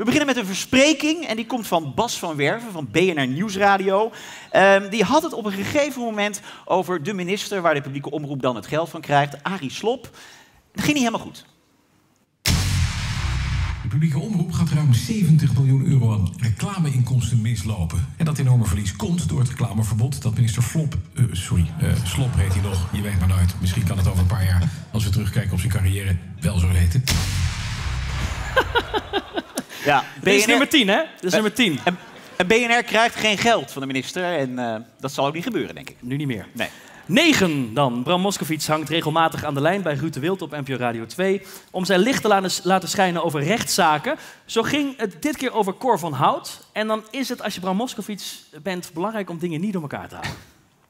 We beginnen met een verspreking en die komt van Bas van Werven van BNR Nieuwsradio. Die had het op een gegeven moment over de minister waar de publieke omroep dan het geld van krijgt, Arie Slob. Dat ging niet helemaal goed. De publieke omroep gaat ruim 70 miljoen euro aan reclameinkomsten mislopen. En dat enorme verlies komt door het reclameverbod dat minister Slob heet hij nog. Je weet maar nooit. Misschien kan het over een paar jaar, als we terugkijken op zijn carrière, wel zo heten. Ja, Dit is nummer 10, hè? Dit is nummer 10. En BNR krijgt geen geld van de minister en dat zal ook niet gebeuren, denk ik. Nu niet meer. Nee. 9 dan. Bram Moskowitz hangt regelmatig aan de lijn bij Ruud de Wild op NPO Radio 2... om zijn licht te laten schijnen over rechtszaken. Zo ging het dit keer over Cor van Hout. En dan is het, als je Bram Moskowitz bent, belangrijk om dingen niet door elkaar te halen.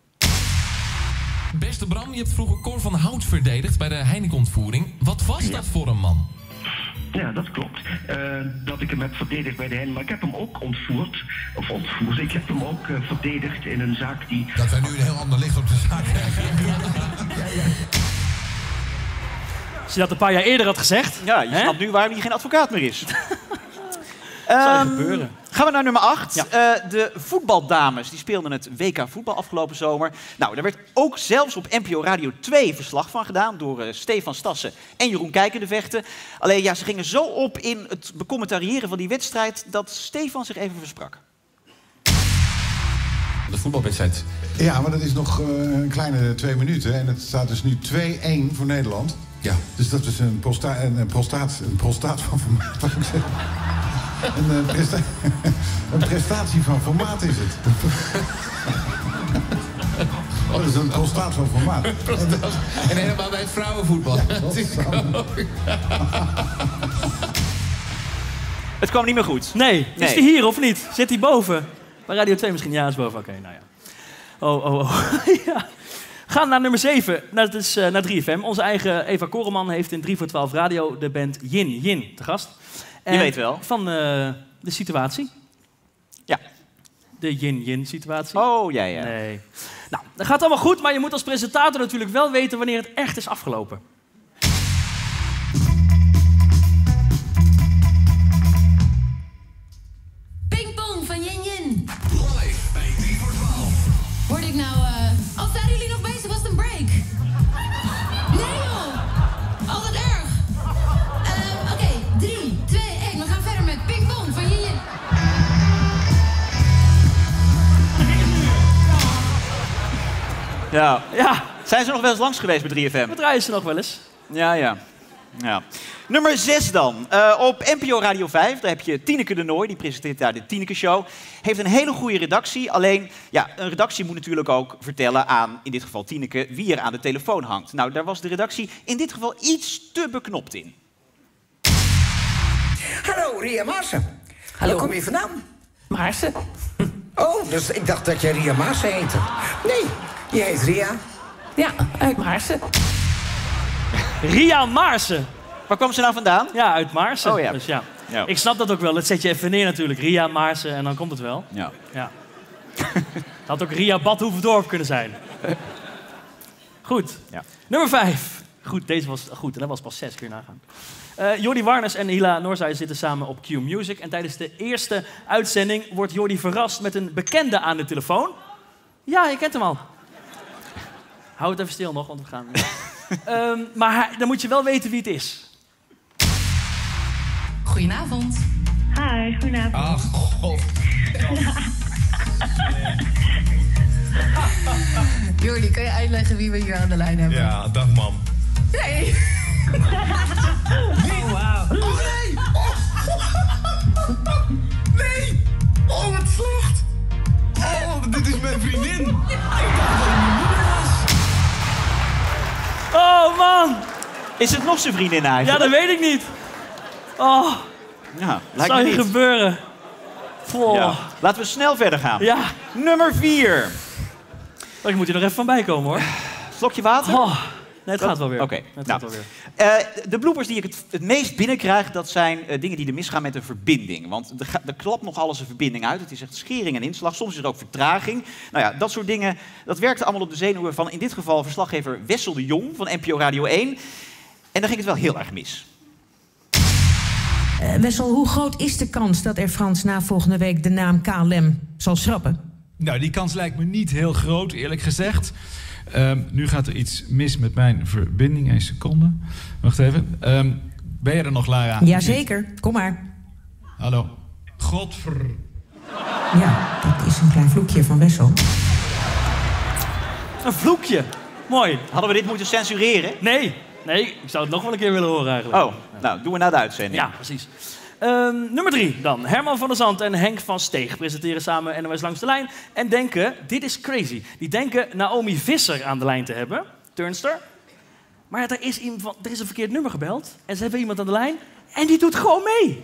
Beste Bram, je hebt vroeger Cor van Hout verdedigd bij de Heineken-ontvoering. Wat was dat voor een man? Ja, dat klopt. Dat ik hem heb verdedigd bij de Heineken. Maar ik heb hem ook ontvoerd. Of ontvoerd. Ik heb hem ook verdedigd in een zaak die... Dat wij nu een heel ander licht op de zaak krijgen. Als je dat een paar jaar eerder had gezegd... Ja, je snapt nu waarom hij geen advocaat meer is. Zou gebeuren. Gaan we naar nummer 8. Ja. De voetbaldames die speelden het WK voetbal afgelopen zomer. Nou, daar werd ook zelfs op NPO Radio 2 verslag van gedaan door Stefan Stassen en Jeroen Kijkendevechten. Alleen ja, ze gingen zo op in het becommentariëren van die wedstrijd dat Stefan zich even versprak. De voetbalwedstrijd. Ja, maar dat is nog een kleine 2 minuten en het staat dus nu 2-1 voor Nederland. Ja. Dus dat is een prostaat van formaat, wat ik zeg. Een prestatie van formaat is het. Dat is een prostaat van formaat. En helemaal bij het vrouwenvoetbal. Ja, Het kwam niet meer goed. Nee. Is die hier of niet? Zit hij boven? Bij Radio 2 misschien? Ja, is boven. Oké, nou ja. Oh. Ja. Gaan naar nummer 7. Dat is naar 3FM. Onze eigen Eva Koreman heeft in 3 voor 12 Radio de band Yin te gast. Je weet wel. Van de situatie. Ja. De yin-yin-situatie. Oh, ja. Nee. Nou, dat gaat allemaal goed, maar je moet als presentator natuurlijk wel weten wanneer het echt is afgelopen. Pingpong van Yin Yin. Live bij 3 voor 12. Word ik nou... Oh, zijn jullie nog bezig? Was het een break? Nee, joh. Oh, wat erg. Oké, 3, 2, 1. We gaan verder met pingpong van Yin Yin. Ja. Zijn ze nog wel eens langs geweest bij 3FM? Wat draaien ze nog wel eens? Ja. Nummer 6 dan. Op NPO Radio 5, daar heb je Tineke de Nooi, die presenteert daar de Tineke Show. Heeft een hele goede redactie, alleen ja, een redactie moet natuurlijk ook vertellen aan, in dit geval Tineke, wie er aan de telefoon hangt. Nou, daar was de redactie in dit geval iets te beknopt in. Hallo, Ria Maassen. Hallo. Waar kom je vandaan? Maarsen. Oh, dus ik dacht dat jij Ria Maassen heette. Nee, je heet Ria. Ja, uit Maarsen. Ria Maarsen. Waar kwam ze nou vandaan? Ja, uit Maarsen. Oh ja. Dus ja. Ja. Ik snap dat ook wel. Dat zet je even neer natuurlijk. Ria Maarsen en dan komt het wel. Ja. Het had ook Ria Badhoevedorp kunnen zijn. Goed. Ja. Nummer 5. Goed, deze was goed. En dat was pas 6 keer nagaan. Jordi Warnes en Hila Noorzai zitten samen op Q Music. En tijdens de eerste uitzending wordt Jordi verrast met een bekende aan de telefoon. Ja, je kent hem al. Hou het even stil nog, want we gaan... maar dan moet je wel weten wie het is. Goedenavond. Hi, goedenavond. Ach, god. Jordi, kan je uitleggen wie we hier aan de lijn hebben? Ja, dag mam. Nee. Oh, wauw. Oh nee! Nee! Oh, wat slecht! Oh, dit is mijn vriendin! Ik dacht dat het mijn moeder was! Oh, man! Is het nog zijn vriendin Ja, eigenlijk? dat weet ik niet. Oh, Ja, wat lijkt zou me hier niet. gebeuren? Oh. Ja. Laten we snel verder gaan. Ja. Nummer 4. Oh, ik moet hier nog even van bijkomen, hoor. Slokje water? Oh. Nee, het gaat wel weer. Oké, Het nou, gaat wel weer. de bloopers die ik het meest binnenkrijg, dat zijn dingen die er misgaan met een verbinding. Want er klapt nog alles een verbinding uit. Het is echt schering en inslag. Soms is er ook vertraging. Nou ja, dat soort dingen, dat werkte allemaal op de zenuwen van in dit geval verslaggever Wessel de Jong van NPO Radio 1. En dan ging het wel heel erg mis. Wessel, hoe groot is de kans dat Air France na volgende week de naam KLM zal schrappen? Nou, die kans lijkt me niet heel groot, eerlijk gezegd. Nu gaat er iets mis met mijn verbinding. 1 seconde. Wacht even. Ben je er nog, Lara? Jazeker, kom maar. Hallo. Godver... Ja, dat is een klein vloekje van Wessel. Een vloekje. Mooi. Hadden we dit moeten censureren? Nee, ik zou het nog wel een keer willen horen eigenlijk. Oh, nou, doen we na de uitzending. Ja, precies. Nummer 3 dan. Herman van der Zand en Henk van Steeg presenteren samen NOS Langs de Lijn. En denken, dit is crazy, die denken Naomi Visser aan de lijn te hebben. Turnster. Maar er is een verkeerd nummer gebeld. En ze hebben iemand aan de lijn. En die doet gewoon mee.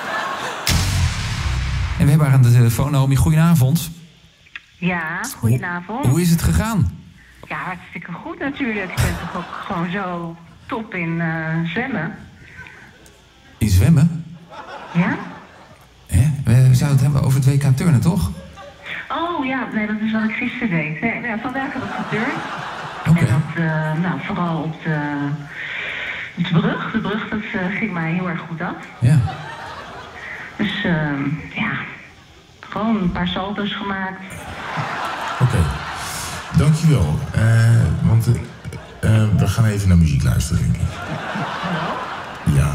En we hebben haar aan de telefoon. Naomi, goedenavond. Ja, goedenavond. Hoe is het gegaan? Ja, hartstikke goed natuurlijk. Ik ben toch ook gewoon zo top in zwemmen. In zwemmen? Ja? We zouden het hebben over het WK turnen, toch? Oh ja, nee, dat is wat ik gisteren deed. Nee, ja, vandaag heb ik geturnd. Oké. En dat vooral op de brug. De brug, dat ging mij heel erg goed af. Ja. Dus ja, gewoon een paar salto's gemaakt. Oké. Dankjewel. Want we gaan even naar muziek luisteren, denk ik. Ja.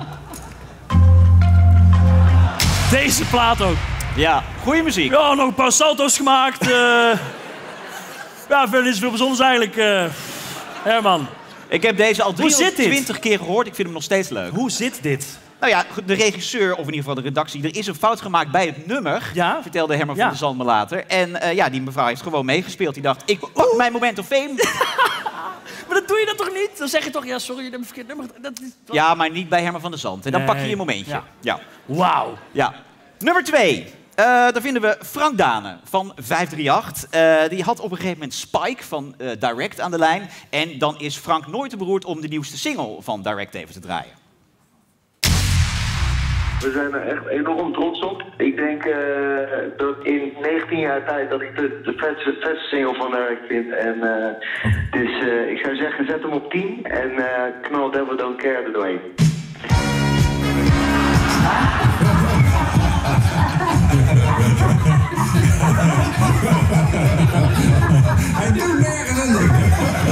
Deze plaat ook. Ja, goede muziek. Ja, nog een paar salto's gemaakt. Ja, verder is veel bijzonders eigenlijk. Herman. Ik heb deze al Hoe zit dit? 20 keer gehoord. Ik vind hem nog steeds leuk. Hoe zit dit? Nou ja, de regisseur, of in ieder geval de redactie... er is een fout gemaakt bij het nummer, vertelde Herman van der Zand me later. En ja, die mevrouw heeft gewoon meegespeeld. Die dacht, ik pak mijn moment of fame. Maar dat doe je dat toch niet? Dan zeg je toch, ja, sorry, je hebt een verkeerd nummer. Dat is toch... Ja, maar niet bij Herman van der Zand. En dan pak je je momentje. Ja. Wauw. Ja. Nummer 2. Daar vinden we Frank Dane van 538. Die had op een gegeven moment Spike van Direct aan de lijn. En dan is Frank nooit te beroerd om de nieuwste single van Direct even te draaien. We zijn er echt enorm trots op. Ik denk dat in 19 jaar tijd dat ik de vetste single van Direct vind. En dus ik zou zeggen, zet hem op 10 en knal Devil Don't Care er doorheen. Hij doet nergens aan denken.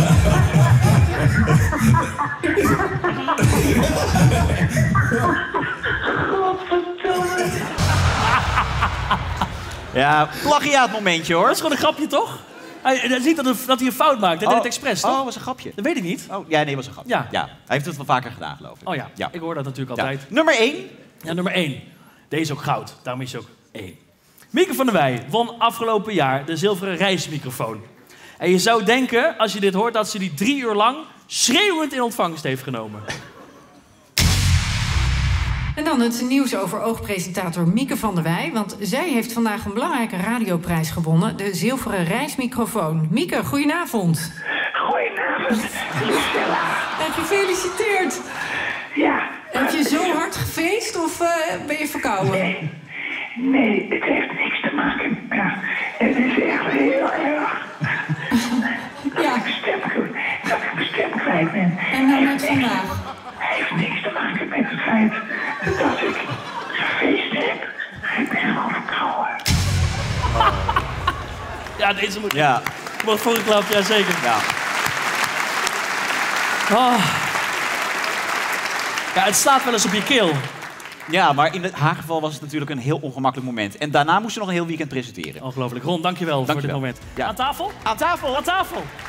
Ja, plagiaatmomentje hoor. Dat is gewoon een grapje, toch? Hij ziet dat hij een fout maakt. Hij deed het expres, toch? Oh, was een grapje. Dat weet ik niet. Oh, ja, nee, was een grapje. Ja. Hij heeft het wel vaker gedaan, geloof ik. Oh ja, ik hoor dat natuurlijk altijd. Nummer 1. Ja, nummer 1. Deze is ook goud. Daarom is hij ook 1. Mieke van der Wij won afgelopen jaar de zilveren reismicrofoon. En je zou denken, als je dit hoort, dat ze die 3 uur lang schreeuwend in ontvangst heeft genomen. En dan het nieuws over oogpresentator Mieke van der Wij. Want zij heeft vandaag een belangrijke radioprijs gewonnen. De zilveren reismicrofoon. Mieke, goedenavond. Goedenavond, Lucella. En gefeliciteerd. Ja. Heb je zo hard gefeest of ben je verkouden? Nee, het heeft niks te maken. Ja, het is echt heel erg. Dat ik mijn stem kwijt ben. En dan met vandaag? Heeft niks te maken met het feit dat ik gefeest heb. Ik ben gewoon verkouden. Ja, deze moet... Ja. Wordt voorgeklapt, ja zeker. Ja. Oh. Ja, het staat wel eens op je keel. Ja, maar in haar geval was het natuurlijk een heel ongemakkelijk moment. En daarna moest ze nog een heel weekend presenteren. Ongelooflijk. Ron, dankjewel voor dit moment. Ja. Aan tafel? Aan tafel. Aan tafel.